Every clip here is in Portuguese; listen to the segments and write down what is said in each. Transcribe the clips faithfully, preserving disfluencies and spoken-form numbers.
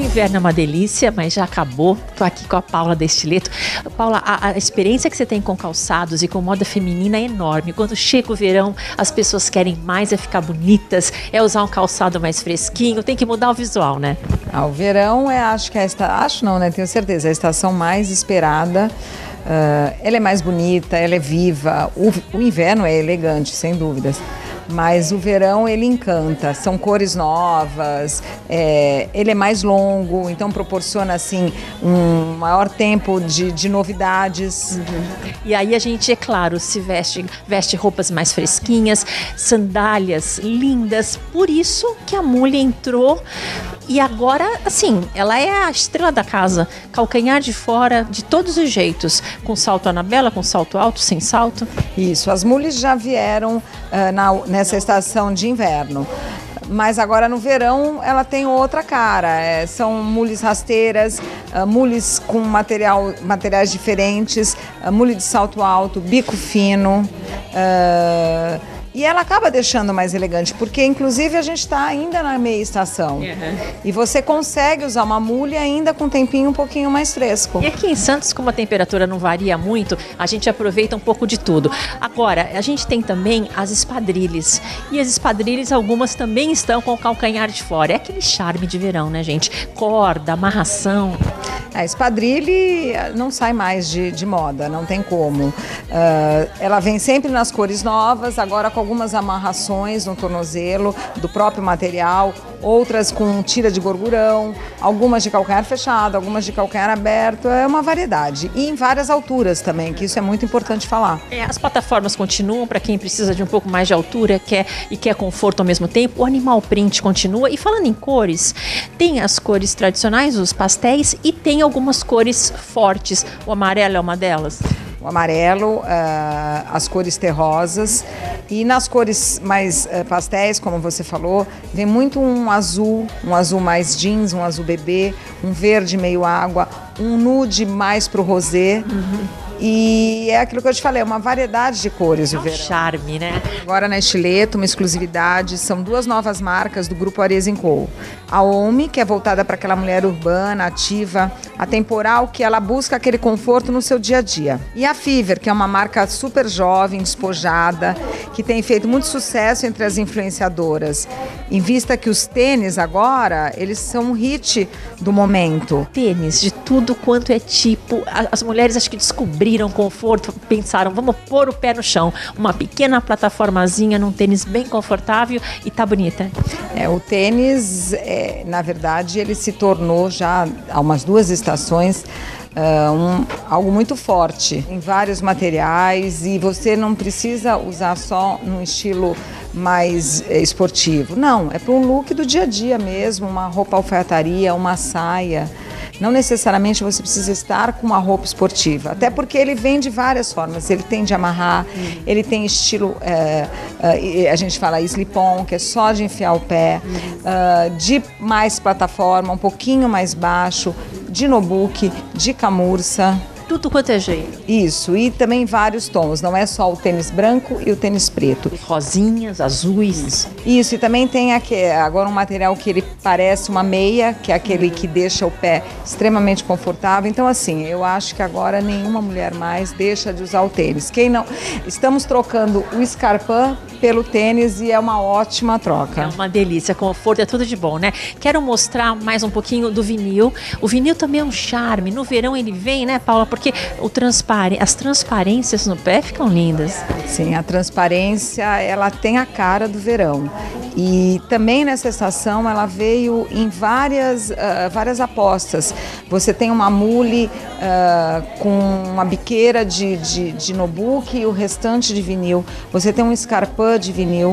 inverno é uma delícia, mas já acabou. Tô aqui com a Paula da Estileto. Paula, a, a experiência que você tem com calçados e com moda feminina é enorme. Quando chega o verão, as pessoas querem mais é ficar bonitas, é usar um calçado mais fresquinho, tem que mudar o visual, né? Ah, o verão é, acho que é esta, acho não, né? Tenho certeza, é a estação mais esperada. Uh, ela é mais bonita, ela é viva. O, o inverno é elegante, sem dúvidas. Mas o verão, ele encanta, são cores novas, é, ele é mais longo, então proporciona, assim, um maior tempo de, de novidades. Uhum. E aí a gente, é claro, se veste, veste roupas mais fresquinhas, sandálias lindas, por isso que a mulher entrou e agora, assim, ela é a estrela da casa, calcanhar de fora, de todos os jeitos, com salto Anabela, com salto alto, sem salto. Isso, as mulheres já vieram uh, na, nessa estação de inverno. Mas agora no verão ela tem outra cara, é, são mules rasteiras, uh, mules com material, materiais diferentes, uh, mule de salto alto, bico fino, uh, e ela acaba deixando mais elegante, porque inclusive a gente está ainda na meia estação. Uhum. E você consegue usar uma mule ainda com um tempinho um pouquinho mais fresco. E aqui em Santos, como a temperatura não varia muito, a gente aproveita um pouco de tudo. Agora, a gente tem também as espadrilhes. E as espadrilhes, algumas também estão com o calcanhar de fora. É aquele charme de verão, né, gente? Corda, amarração. A espadrilhe não sai mais de, de moda, não tem como. Uh, ela vem sempre nas cores novas, agora com algumas amarrações no tornozelo do próprio material, outras com tira de gorgurão, algumas de calcanhar fechado, algumas de calcanhar aberto, é uma variedade. E em várias alturas também, que isso é muito importante falar. É, as plataformas continuam para quem precisa de um pouco mais de altura quer, e quer conforto ao mesmo tempo, o animal print continua. E falando em cores, tem as cores tradicionais, os pastéis, e tem algumas cores fortes. O amarelo é uma delas? O amarelo, uh, as cores terrosas, e nas cores mais uh, pastéis, como você falou, vem muito um azul, um azul mais jeans, um azul bebê, um verde meio água, um nude mais pro rosé. Uhum. E é aquilo que eu te falei, uma variedade de cores. É um charme, né? Agora na Estileto, uma exclusividade, são duas novas marcas do grupo Arezzo and Co. A Omi, que é voltada para aquela mulher urbana, ativa, atemporal, que ela busca aquele conforto no seu dia a dia. E a Fever, que é uma marca super jovem, despojada, que tem feito muito sucesso entre as influenciadoras. Em vista que os tênis agora, eles são um hit do momento. Tênis de tudo quanto é tipo. As mulheres acho que descobriram conforto, pensaram, vamos pôr o pé no chão, uma pequena plataformazinha num tênis bem confortável e tá bonita. É, o tênis, é, na verdade, ele se tornou já há umas duas estações uh, um, algo muito forte, em vários materiais, e você não precisa usar só num estilo mais é, esportivo. Não, é para um look do dia a dia mesmo, uma roupa alfaiataria, uma saia. Não necessariamente você precisa estar com uma roupa esportiva, até porque ele vem de várias formas. Ele tem de amarrar, uhum. ele tem estilo, é, é, a gente fala slip-on, que é só de enfiar o pé, uhum. uh, de mais plataforma, um pouquinho mais baixo, de nobuque, de camurça. Tudo quanto é jeito. Isso, e também vários tons, não é só o tênis branco e o tênis preto. Rosinhas, azuis. Isso, e também tem aqui, agora um material que ele parece uma meia, que é aquele que deixa o pé extremamente confortável. Então, assim, eu acho que agora nenhuma mulher mais deixa de usar o tênis. Quem não... Estamos trocando o Scarpin pelo tênis e é uma ótima troca. É uma delícia, conforto, é tudo de bom, né? Quero mostrar mais um pouquinho do vinil. O vinil também é um charme. No verão ele vem, né, Paula? Porque o transpare... as transparências no pé ficam lindas. Sim, a transparência, ela tem a cara do verão. E também nessa estação ela veio em várias, uh, várias apostas. Você tem uma mule uh, com uma biqueira de, de, de nobuque e o restante de vinil. Você tem um Scarpin de vinil.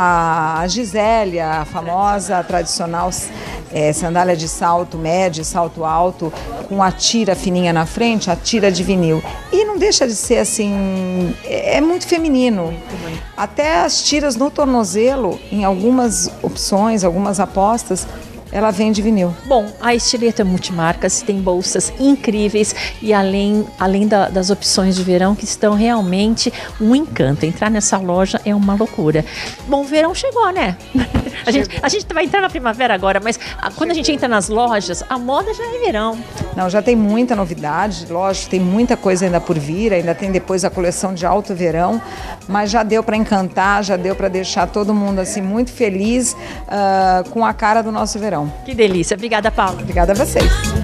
A Gisélia, a famosa, a tradicional é, sandália de salto médio, salto alto, com a tira fininha na frente, a tira de vinil. E não deixa de ser assim, é muito feminino. Até as tiras no tornozelo, em algumas opções, algumas apostas, ela vem de vinil. Bom, a Estileto é multimarcas, tem bolsas incríveis e além, além da, das opções de verão que estão realmente um encanto. Entrar nessa loja é uma loucura. Bom, o verão chegou, né? A gente, a gente vai entrar na primavera agora, mas a, quando a gente entra nas lojas, a moda já é verão. Não, já tem muita novidade, lógico, tem muita coisa ainda por vir, ainda tem depois a coleção de alto verão, mas já deu para encantar, já deu para deixar todo mundo assim muito feliz uh, com a cara do nosso verão. Que delícia. Obrigada, Paula. Obrigada a vocês.